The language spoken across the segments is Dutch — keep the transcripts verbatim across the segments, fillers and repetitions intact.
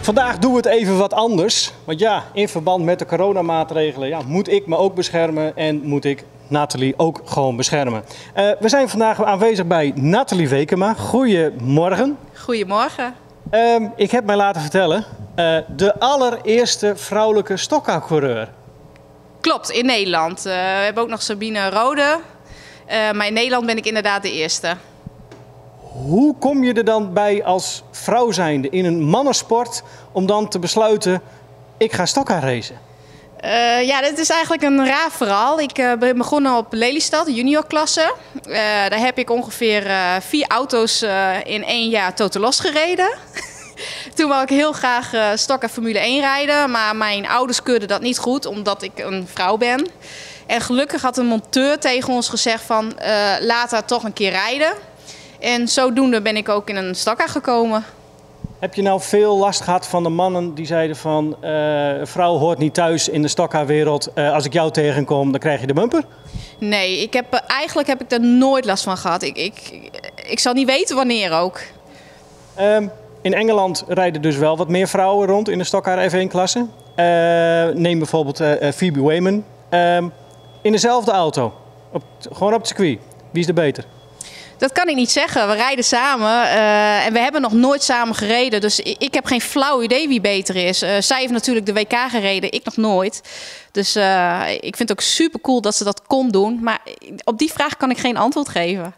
Vandaag doen we het even wat anders. Want ja, in verband met de coronamaatregelen ja, moet ik me ook beschermen en moet ik Nathalie ook gewoon beschermen. Uh, we zijn vandaag aanwezig bij Nathalie Wekema. Goedemorgen. Goedemorgen. Uh, ik heb mij laten vertellen, uh, de allereerste vrouwelijke stokhoudcoureur. Klopt, in Nederland. Uh, we hebben ook nog Sabine Rode. Uh, maar in Nederland ben ik inderdaad de eerste. Hoe kom je er dan bij als vrouw zijnde in een mannensport om dan te besluiten, ik ga stokhoudracen? Uh, ja, dit is eigenlijk een raar verhaal. Ik uh, ben begonnen op Lelystad, de juniorklasse. Uh, daar heb ik ongeveer uh, vier auto's uh, in één jaar totalos gereden. Toen wou ik heel graag uh, stokken Formule één rijden, maar mijn ouders keurden dat niet goed, omdat ik een vrouw ben. En gelukkig had een monteur tegen ons gezegd van, uh, laat haar toch een keer rijden. En zodoende ben ik ook in een stokhoud gekomen. Heb je nou veel last gehad van de mannen die zeiden van, uh, een vrouw hoort niet thuis in de stokhoudwereld, uh, als ik jou tegenkom, dan krijg je de bumper? Nee, ik heb, eigenlijk heb ik daar nooit last van gehad. Ik, ik, ik zal niet weten wanneer ook. Um, in Engeland rijden dus wel wat meer vrouwen rond in de stokhoud F één klasse. Uh, neem bijvoorbeeld uh, Phoebe Wayman. Um, in dezelfde auto, op, gewoon op het circuit. Wie is er beter? Dat kan ik niet zeggen. We rijden samen uh, en we hebben nog nooit samen gereden. Dus ik, ik heb geen flauw idee wie beter is. Uh, zij heeft natuurlijk de W K gereden, ik nog nooit. Dus uh, ik vind het ook super cool dat ze dat kon doen. Maar op die vraag kan ik geen antwoord geven.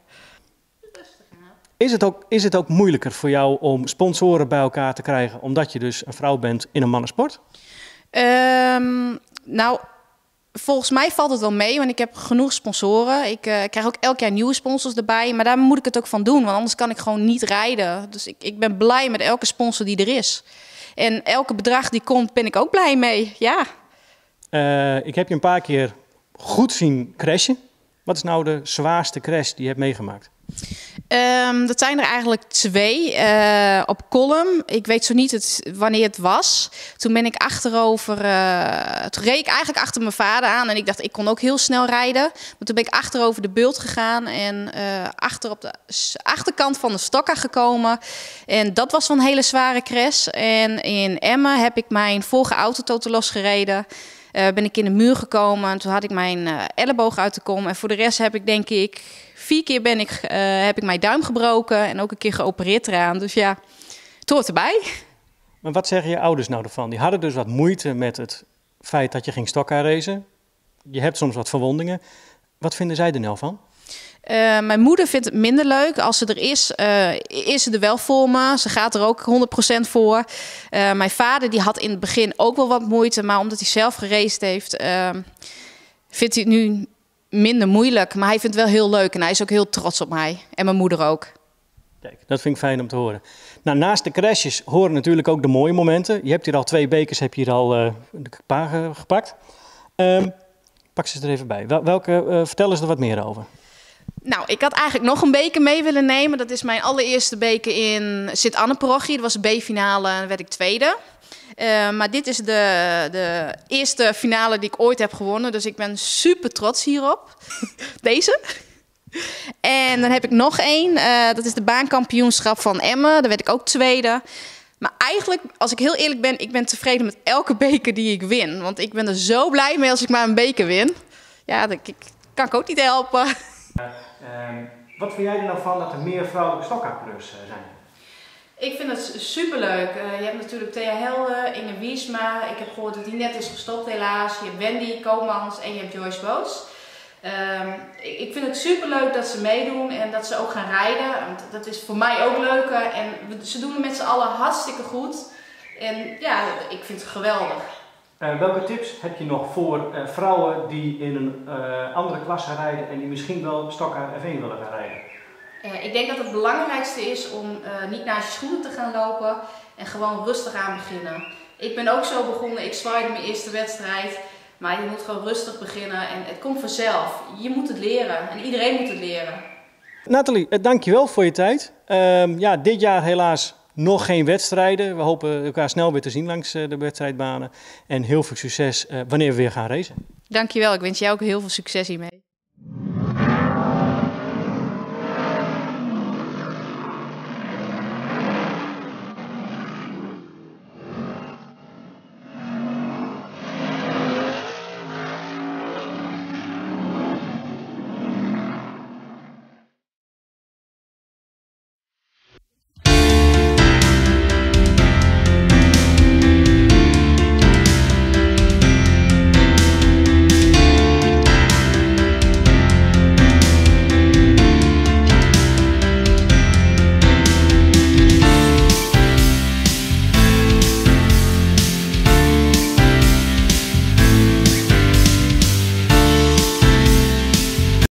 Is het ook, is het ook moeilijker voor jou om sponsoren bij elkaar te krijgen, omdat je dus een vrouw bent in een mannensport? Um, nou... Volgens mij valt het wel mee, want ik heb genoeg sponsoren. Ik uh, krijg ook elk jaar nieuwe sponsors erbij. Maar daar moet ik het ook van doen, want anders kan ik gewoon niet rijden. Dus ik, ik ben blij met elke sponsor die er is. En elke bedrag die komt, ben ik ook blij mee, ja. Uh, ik heb je een paar keer goed zien crashen. Wat is nou de zwaarste crash die je hebt meegemaakt? Um, dat zijn er eigenlijk twee. Uh, op Kolm, ik weet zo niet het, wanneer het was. Toen ben ik achterover, uh, toen reed ik eigenlijk achter mijn vader aan. En ik dacht, ik kon ook heel snel rijden. Maar toen ben ik achterover de bult gegaan en uh, achter op de achterkant van de stokhoud gekomen. En dat was wel een hele zware crash. En in Emmen heb ik mijn vorige auto totalos gereden. Uh, ben ik in de muur gekomen en toen had ik mijn uh, elleboog uit de kom. En voor de rest heb ik denk ik, vier keer ben ik, uh, heb ik mijn duim gebroken en ook een keer geopereerd eraan. Dus ja, het hoort erbij. Maar wat zeggen je ouders nou ervan? Die hadden dus wat moeite met het feit dat je ging stokhoudracen. Je hebt soms wat verwondingen. Wat vinden zij er nou van? Uh, mijn moeder vindt het minder leuk. Als ze er is, uh, is ze er wel voor me. Ze gaat er ook honderd procent voor. Uh, mijn vader die had in het begin ook wel wat moeite. Maar omdat hij zelf geraced heeft, uh, vindt hij het nu minder moeilijk. Maar hij vindt het wel heel leuk en hij is ook heel trots op mij. En mijn moeder ook. Kijk, dat vind ik fijn om te horen. Nou, naast de crashes horen natuurlijk ook de mooie momenten. Je hebt hier al twee bekers, heb je hier al uh, de paar gepakt. Um, pak ze er even bij. Wel, welke, uh, vertel eens er wat meer over. Nou, ik had eigenlijk nog een beker mee willen nemen. Dat is mijn allereerste beker in Sint-Anne-parochie. Dat was de B-finale en werd ik tweede. Uh, maar dit is de, de eerste finale die ik ooit heb gewonnen. Dus ik ben super trots hierop. Deze. En dan heb ik nog één. Uh, dat is de baankampioenschap van Emmen. Daar werd ik ook tweede. Maar eigenlijk, als ik heel eerlijk ben, ik ben tevreden met elke beker die ik win. Want ik ben er zo blij mee als ik maar een beker win. Ja, dat ik, kan ik ook niet helpen. Uh, wat vind jij er nou van dat er meer vrouwelijke stokhoudcoureurs uh, zijn? Ik vind het superleuk. Uh, je hebt natuurlijk Thea Helden, Inge Wiesma. Ik heb gehoord dat die net is gestopt helaas. Je hebt Wendy Koopmans en je hebt Joyce Boots. Uh, ik, ik vind het superleuk dat ze meedoen en dat ze ook gaan rijden. Want dat is voor mij ook leuk. En we, ze doen het met z'n allen hartstikke goed. En ja, ik vind het geweldig. Uh, welke tips heb je nog voor uh, vrouwen die in een uh, andere klasse rijden en die misschien wel stokhoud F één willen gaan rijden? Uh, ik denk dat het belangrijkste is om uh, niet naar je schoenen te gaan lopen en gewoon rustig aan beginnen. Ik ben ook zo begonnen, ik zwaaide mijn eerste wedstrijd, maar je moet gewoon rustig beginnen en het komt vanzelf. Je moet het leren en iedereen moet het leren. Nathalie, uh, dankjewel voor je tijd. Uh, ja, dit jaar helaas nog geen wedstrijden. We hopen elkaar snel weer te zien langs de wedstrijdbanen. En heel veel succes uh, wanneer we weer gaan racen. Dankjewel, ik wens jou ook heel veel succes hiermee.